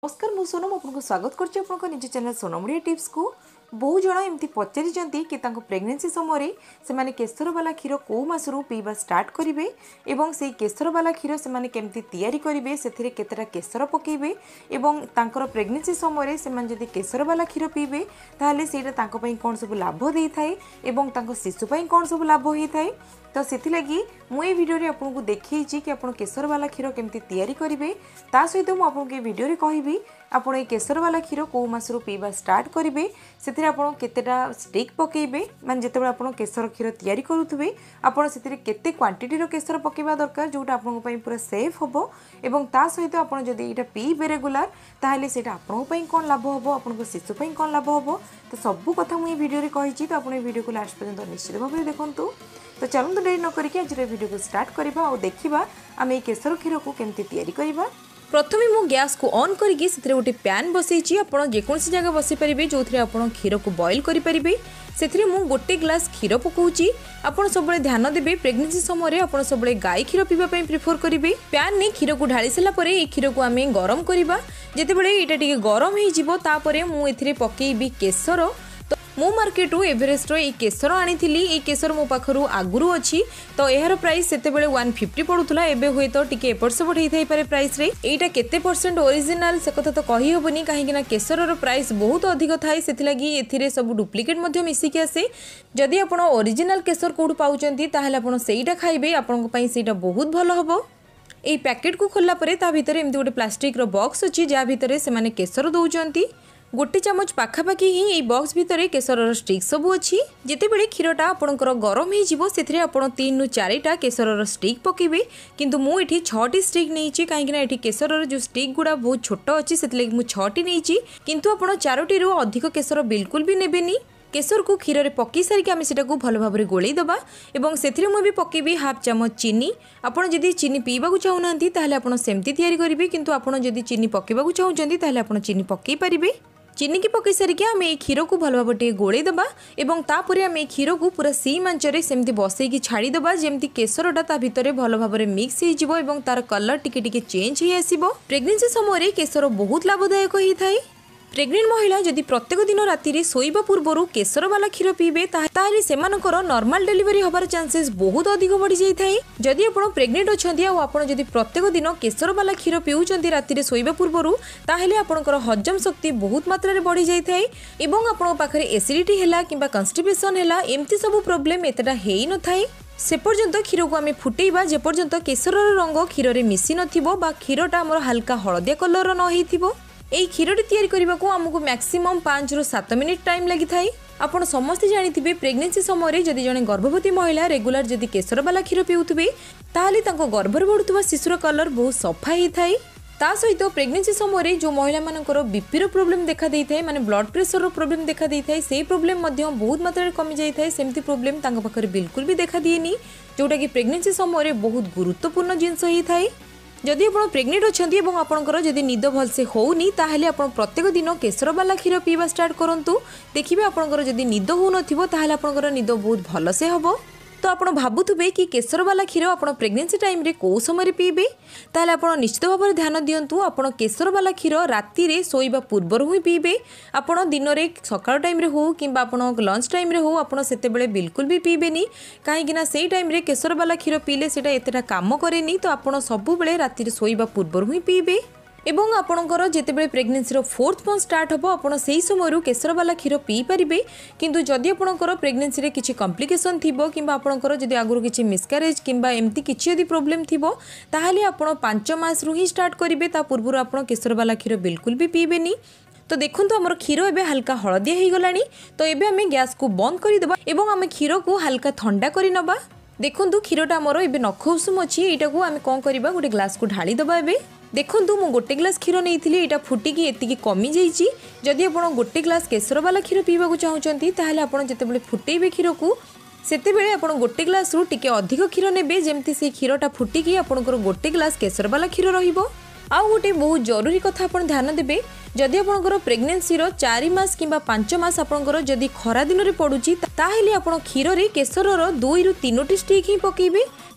नमस्कार मु सोनम आपको स्वागत करछि आपन निज चैनल सोनमड़िया टिप्स को। बहु जन एमती पचारि कि प्रेगनेंसी समय से माने केसर वाला क्षीर कौ मासरू पीवा स्टार्ट करेंगे एवं से केसर वाला क्षीर से माने केमती तैयारी करेंगे से केतेटा केसर पकेबे एवं तांकर प्रेगनेंसी समय से माने जदि केसर वाला क्षीर पीबे ताहले सेटा तांको पई कोन सब लाभ देई थाए एवं तांको शिशु पई कोन सब लाभ होई थाए। तो सेथिलागी मु ए वीडियो रे आपको देखैछि कि आपण केसर वाला क्षीर केमती तैयारी करेंगे ता सहित मु आपको ए वीडियो रे कहबी आपण ए केसर वाला क्षीर कौ मासरू पीवा स्टार्ट करेंगे से आपण केतेटा स्टिक पकेबे माने जेतेबेले आपण केसर क्षीर तैयारी करूथबे आपण सेतिरे केते क्वांटिटी रो केसर पकेबा दरकार जोटा आपण पई पूरा सेफ होबो एवं ता सहित आपण जदि एटा पीबे रेगुलर ताहले सेटा आपण पई कोन लाभ होबो आपण शिशु पई कोन लाभ होबो तो सब कथा मु ए वीडियो रे कहिछि। तो आपण ए वीडियो को लास्ट पर्यंत निश्चित भाव में देखंतु। तो चलନ୍ତୁ देरी न करिके आज वीडियो को स्टार्ट करबा और देखिबा आमे केसर क्षीर को केमती तैयारी करबा। प्रथमे मु गैस को ऑन करिके सेतरे गोटे पैन बसैछि आपण जेकोसी जगह बसि परिबे जोथरे आपण क्षीर को बॉईल करि परिबे। सेथरे मु गोटे ग्लास क्षीर पकाउछि। आपण सबले ध्यान देबे प्रेगनेंसी समय आपण सबले गाय क्षीर पीबा पई प्रेफर करिवे। पैन ने क्षीर को ढाली सला परे ए क्षीर को आमे गरम करिबा। जेतेबेले एटा टिके गरम हे जिवो तापरे मु एथिरे पकेइबी केसर। मु मार्केट एवरेस्ट रो केसर आनी ए केसर मो पाखरु आगुरु अछि। तो एहार प्राइस सेतेबेले 150 पड़ुतला एबे होय तो टिके एपट सेपट हेइ थाइ पारे प्राइस रे। एटा केते परसेंट ओरिजिनल से कथा तो कहि होबनी काहे कि ना केसर रो प्राइस बहुत अधिक थाइ सेथिलागी एथिरे सब डुप्लिकेट मध्ये मिसी के आसे। जदि आपण ओरिजिनल केसर कोडु पाउचंती ताहले आपण सेइटा खाइबे आपण पई सेइटा बहुत भलो हबो। ए पैकेट को खोलला परे ता भितरे एमति गोटे प्लास्टिक रो बॉक्स अछि जा भितरे से माने केसर दउचंती। गोटे चामच पाखापाखि ही ये बॉक्स भितर केसर स्टिक सब अच्छी। जितेबेले क्षीरटा आपणकर गरम हो से आपड़ 3 ରୁ 4टा केसर स्टिक पकेबे किंतु मु एठी 6टी स्टिक नहीं कहीं केसर जो स्टिक गुड़ा बहुत छोट अच्छी से मुझे 6टी नहीं किंतु आपड़ 4टी ରୁ अधिक केसर बिल्कुल भी नेबेनी। केसर को क्षीर रे पकई सारिक आम से भल भाव में गोलई दबा एवं से मुझे पकेबी हाफ चामच चीनी। आपड़ जदि चीनी पीवा चाहूना ताहले आपड़ सेमती तैयारी करेंगे किंतु आपड़ जदि चीनी पकेबा चाहूँगी ताहले आपड़ चीनी पकई पारिबे। चीनी की पकई सारिक आम ये क्षीर को भल भाव गोलई दबा एवं तापर आम ये क्षीर को पूरा सीम आंचरे सेमती बसईकी छाड़ीदबा जेमती केसरटा ता भितर भल भाव में मिक्स हो एवं तार कलर टिके टिके चेंज हो आसिबो। प्रेगनेंसी समय केसर बहुत लाभदायक होता है। प्रेग्नेंट महिला जदि प्रत्येक दिन राति शोइबा पूर्व केसर वाला क्षीर पीबे ताहले सेमानकर नॉर्मल डिलीवरी होबार चांसेस बहुत अधिक बढ़ी जाई थाए। जदि आपण प्रेग्नेंट अछंती आ आपण जदि प्रत्येक दिन केसर वाला क्षीर पिउचंती राति शोइबा पूर्व ताहले आपणकर हजम शक्ति बहुत मात्रा रे बढ़ी जाई थाए एवं आपण पाखरे एसिडिटी हैला किंबा कन्स्टिपेशन हैला एमती सब प्रॉब्लम एतटा हेई न थाए। से पर्यंत क्षीर को आम फुटेबा जे पर्यंत केसर रंग क्षीर रे मिसी नथिबो बा क्षीरटा हमर हल्का हलदिया कलर न हेइथिबो। एई क्षीरटी तैयारी करने को आमको मैक्सिमम 5 ରୁ 7 मिनिट टाइम लगी थाए। आपण समस्ते जानिथिबे प्रेगनेंसी समय जदि जने गर्भवती महिला रेगुलर जदि केसर वाला क्षीर पिउथबे ताहले तांको गर्भर बढ़ुवा शिशुर कलर बहुत सफा ही थाए। ता सहित प्रेगनेंसी समय जो महिला मानकर बीपी रो प्रॉब्लम देखा देई थाए माने ब्लड प्रेशर रो प्रॉब्लम देखा देई थाए से प्रॉब्लम मध्य बहुत मात्रा रे कमी जाई थाए। सेमती प्रॉब्लम तांको पाखरे बिल्कुल भी देखा दिएनी जोटा कि प्रेगनेंसी समय बहुत गुरुत्वपूर्ण जिनस ही थाए। जदि आप प्रेग्नेंट अच्छी और आपंकर जदि निद भलसे होनी ताहले आप प्रत्येक दिन केसर वाला क्षीर पीवा स्टार्ट करूँ। देखिए आपंकर जदि निद हो ताहले आपंकर निद बहुत भलसे हम। तो आप भावुवे कि केसर वाला क्षीर आप प्रेगनेंसी टाइम रे कौ समय पीबे ताहले आप निश्चित भाव में ध्यान दिंतु। आप केसर वाला क्षीर राति रे शोइबा पूर्व ही पीबे। आप दिन में सकाळ टाइम रे हो कि लंच टाइम रे हो आप सेतेबेले बिल्कुल भी पीबेनी कहीं से टाइम रे केसर वाला क्षीर पीले सेटा एतेटा काम करेनी। तो आप सब बेले राति रे शोइबा पूर्व ही पीबे एवं आपणकर जितेबेले प्रेगनेंसी रो 4th मंथ स्टार्ट होबो आपण सेही समय केसर वाला क्षीर पी पारिबे। किंतु जदि आपणकर प्रेगनेंसी रे किछि कॉम्प्लिकेशन थिबो किंबा आपणकर जदि आगुरु किछि मिसकैरेज किंबा एमती किछि यदि प्रॉब्लम थिबो ताहले आपण 5 मास रु ही स्टार्ट करिवे। ता पूर्व आपण केसर वाला क्षीर बिल्कुल भी पीबेनी। तो देखो आमर क्षीर एबे हल्का हलदिया हो गलानी। तो एबे आमे गैस को बंद कर देबा एवं आमे क्षीर को हल्का ठंडा करि नबा। देखो क्षीरटा आमर एबे नख उषुम अछि एटा को आमे कोन करिबा गोटे ग्लास को ढाली दबा। एबे देखो मु गोटे ग्लास क्षीर नहीं एटा फुटिकी एतिकी कमी जाइए। जदि आप गोटे ग्लास केसर वाला क्षीर पीवा चाहूँगी ताहले आपण जेतेबेले फुटेबे क्षीर को सेतेबेले आपण गोटे ग्लास रु टिके अधिक क्षीर नेबे जेमती से क्षीरटा फुटिकी आपणकर गोटे ग्लास केसर वाला क्षीर रहिबो। आउ गोटे बहुत जरूरी कथा आपण ध्यान देबे जदि आपणकर प्रेगनेंसी रो 4 मास किंबा 5 मास आपणकर जदि खरा दिन रे पडुची ताहेले आपण क्षीर रे केसर रो 2 ରୁ 3टी स्टिक ही पकेबे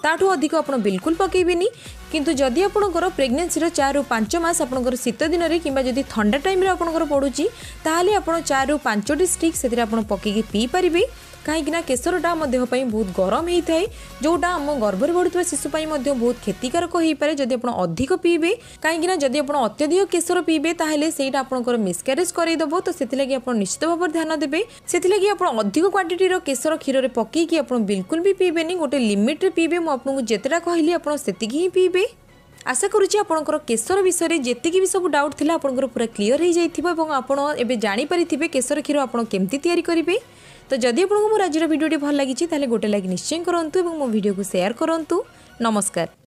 ताठू अधिक आपण बिल्कुल पकेबेनी। किंतु जदि आपणकर प्रेगनेंसी 4 ରୁ 5 मास आपणकर शीत दिन में कि जदि ठंडा टाइम रे आपणकर पड़ुची ताहले आपण 4 ରୁ 5टी स्टिक से आपण पकेकी पी पारिबे। कहीं केसरटा आम देहपाई बहुत गरम होता है जोटा आम गर्भर बढ़ुवा शिशुपाई बहुत क्षतिकारक हो पाए जदि आप अधिक पीबे। कहीं जदि आप अत्यधिक केसर पीबे ताहले सेटा आपनकर मिसक्यारेज करदेव। तो से निश्चित भाव ध्यान देवे। से आप अधिक क्वांटिटी केसर क्षीर में पकईकि आप बिल्कुल भी पीबेनी। गोटे लिमिट रे पीबे। मुझे जितेटा कहली आप ही पीबे। आशा करुच्ची आपणकर केसर विषय जेतिकी भी सब डाउट थिला आपणकर पूरा क्लियर हो जाइथिबो। आपण एबे जानि परिथिबे केसर क्षीर आपण केमती तैयारी करिवे। तो जदि आपको मोर आज वीडियो भल लगी गोटे लाइक निश्चय करूँ और मो वीडियो को शेयर करूँ। नमस्कार।